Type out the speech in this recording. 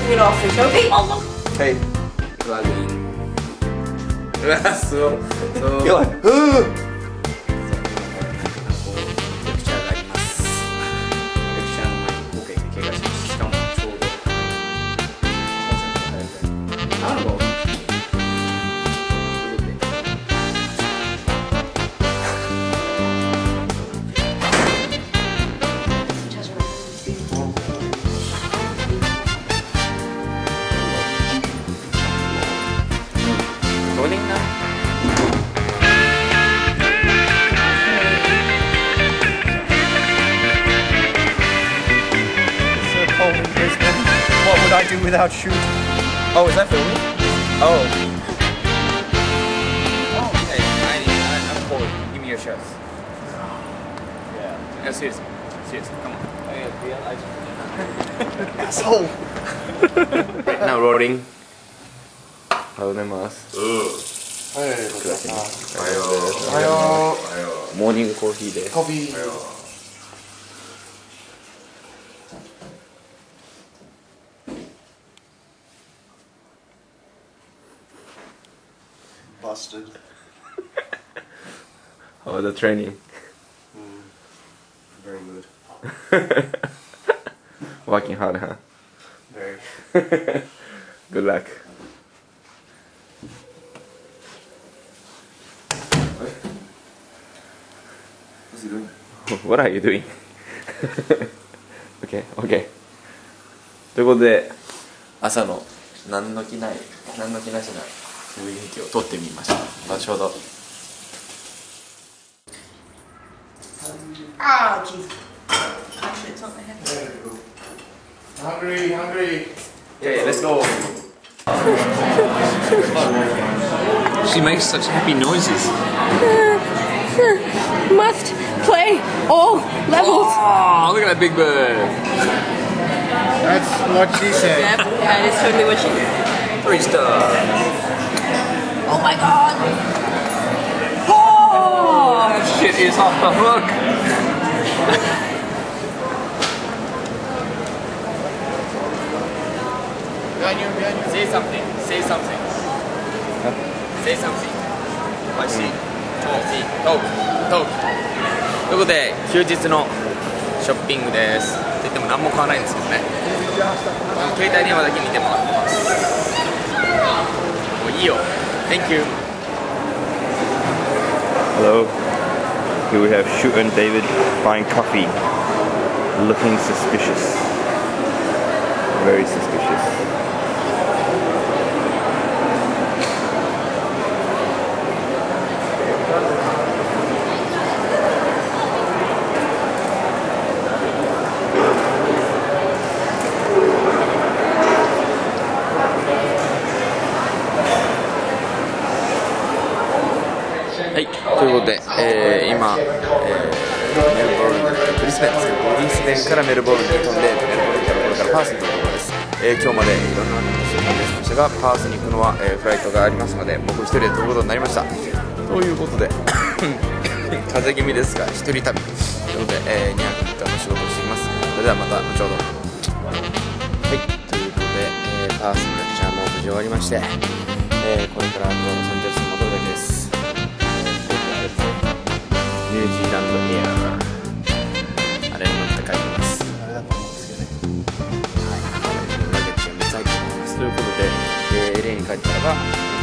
it off the show. Hey, mama! Hey. うわ、そう。 弱い。 レクチャーがあります。レクチャーの前にボケが怪我しました。しかもちょうどなんだろう。 What would I do without shooting? Oh, is that filming? Oh. Oh, okay. I'm bored. Give me your shots. Yeah. No, seriously. Seriously, come on. Asshole! Now rolling. おはようございます。 はい、 おはよう。モーニングコーヒーです。 コーヒー。Busted. How was the training? Very good. Working hard, huh? Very. Good luck. What's he doing? What are you doing? Okay, okay. ということで朝の何の気なしな雰囲気を撮ってみました。後ほど。 Ah, jeez. Actually, it's on my head. Hungry, hungry. Yeah, let's go. She makes such happy noises. Must play all levels. Oh, look at that big bird. That's what she said. Yep, that is totally what she did. 3 stars. Oh my god! Oh! That shit is off the hook. Say something. Say something. Say something. I see. Talk. ということで休日のショッピングです。といっても何も買わないんですけどね。携帯電話だけ見てもらってます。もういいよ。Thank you. Hello. Here we have Shooter and David buying coffee. Looking suspicious. Very suspicious. はい、ということで、今、メルボルン、ブリスベンですけど、ブリスベンからメルボルンに飛んで、メルボルンからパースに飛ぶところです。今日までいろんな話をしましたが、パースに行くのは、フライトがありますので、僕一人で飛ぶことになりました。ということで、風邪気味ですが、一人旅。ということで、2泊3日の仕事をしています。それではまた後ほど。はい、ということで、パースのレクチャーも無事終わりまして、これからロサンゼルスに戻るだけです。ニュージーランドエアあれに乗って帰ります。 あれだと思うんですけどね。 はい、ラゲッジが3つ入っております。ということで、LA に帰ったらば